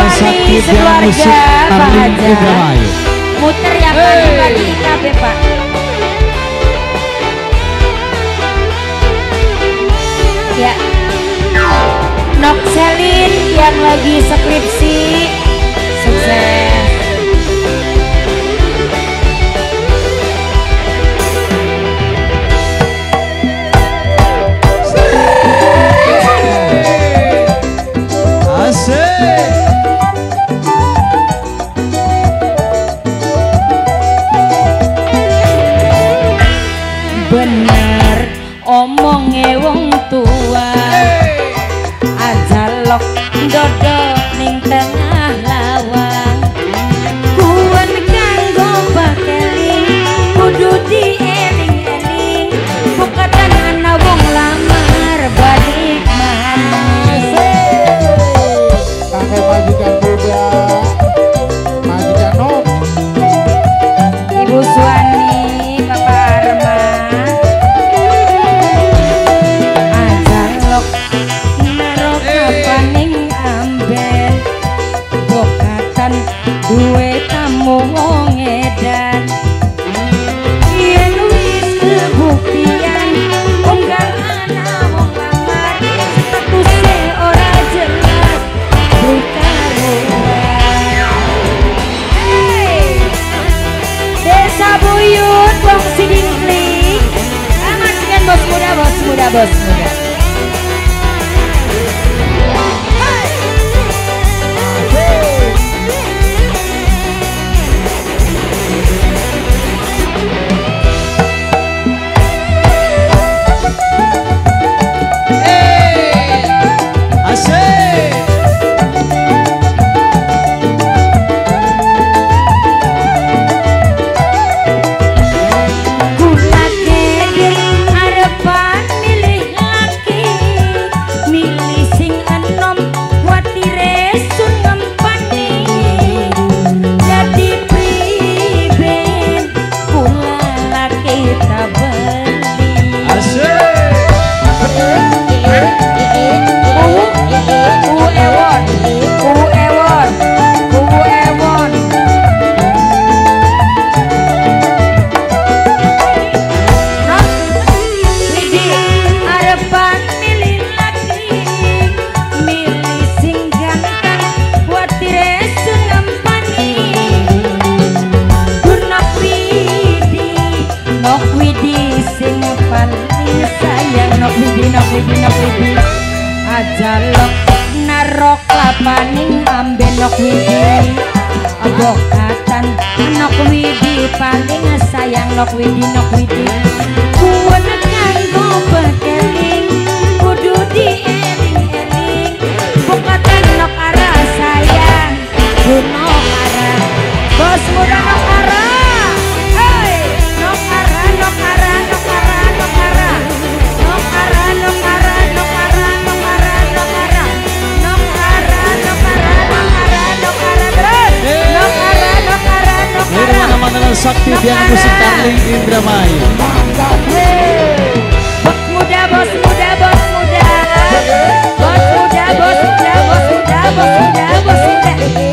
Sakti sekeluarga Pak Haja. Muter ya pagi-pagi KB Pak. Ya, Nok Selin yang lagi skripsi sukses. Bener omongnya wong tua, ajalok dodo ning tengah lawang. Kuwen kanggo bakeling kudu dieling-eling, bukatan ana wong lamar balik manis. Kanggo majikan muda, majikan nom, Ibu Suwani, Bapak Arman, ajalok naro kapaning amben, bokatan duwe tamu wong edan. Yen wis kebuktian unggal ana wong lamar, statuse ora jelas Desa Buyut wong Sidingkling, majikan bos muda, bos muda, bos muda. Kula keder arepan milih laki, milih sing enom watire sun ngempani. Jadi priben kula laki tak beli. Ajalok narok lapaning amben nok widi, bokatan nok widi paling sayang nok widi. Kuwen kanggo bekeling kudu dieling-eling, bokatan nok ara sayang nok ara bos muda nok ara. Sakti Biang Musik Darling Indramayu. Bos muda, bos muda, bos muda, bos muda, bos muda, bos muda, bos muda, bos muda.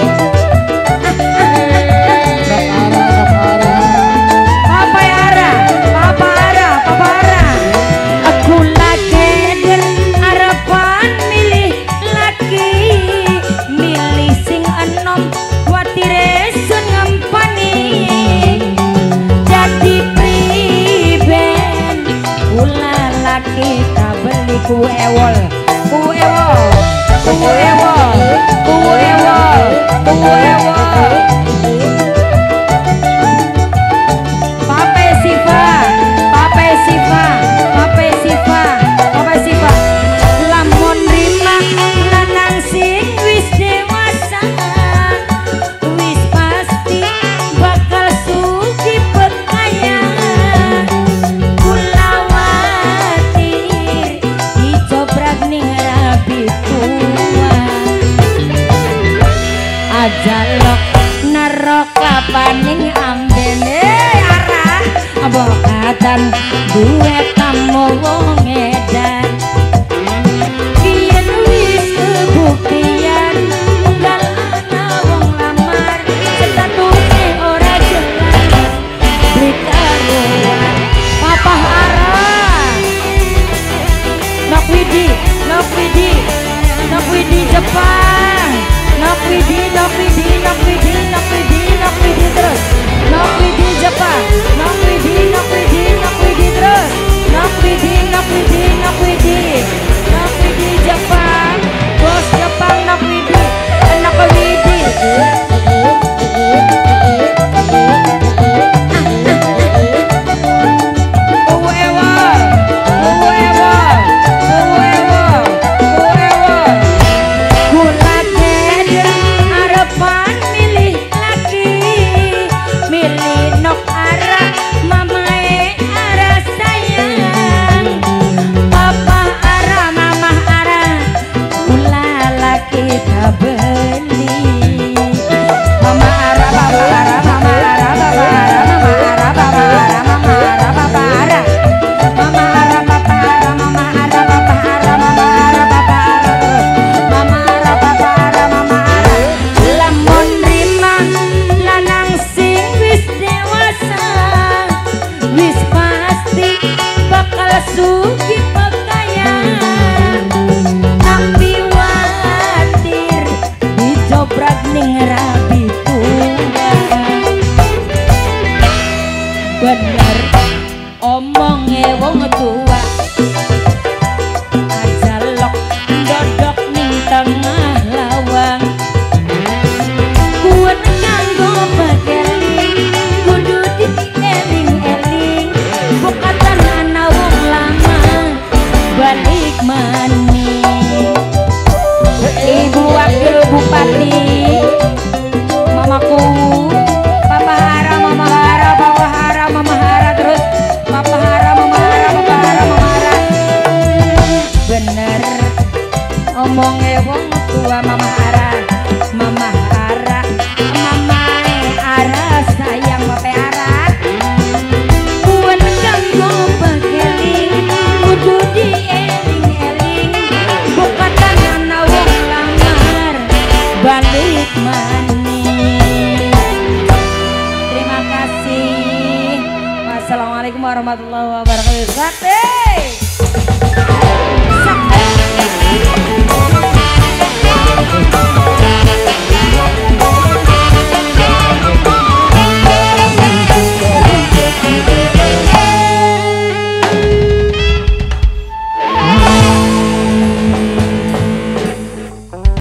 Papa Ara, Papa Ara, Papa Ara. Aku keder arepan milih laki, milih sing enom watire sun ngempani. Jadi priben kula laki tak beli kue ewol, kue ewol, kue ewol, kue ewol, kue ewol. Pape Siva, Pape Siva, Pape Siva, Pape Siva. Lamun rima lanang sing wis dewasa, wis pasti bakal suki bekaya. Kula watir dicobrak ning rabi tua. Ajalok narok kapaning ambene arah, bokatan duwe tamu wong edan. Yen wis kebuktian unggal sugi pakaian tapi watir dicobrak ning rabi tua. Bener omongnya wong tua aja lok dodok ning tengah lawang. Kuat nganggo bekeling kudu dieling-eling bukatan ana wong lama balik maning. Ibu Wakil Bupati mamaku Papa Hara Mama Hara Papa Hara Mama Hara terus Papa Hara Mama Hara Papa Hara Mama Hara. Bener omongnya wong tua Mama Hara Mama Hara Mamae Hara sayang Bape Hara. Kuat nganggo bekeling kudu dieling-eling bukatan ana wong lamar balik maning. Terima kasih. Wassalamualaikum warahmatullahi wabarakatuh. Sate.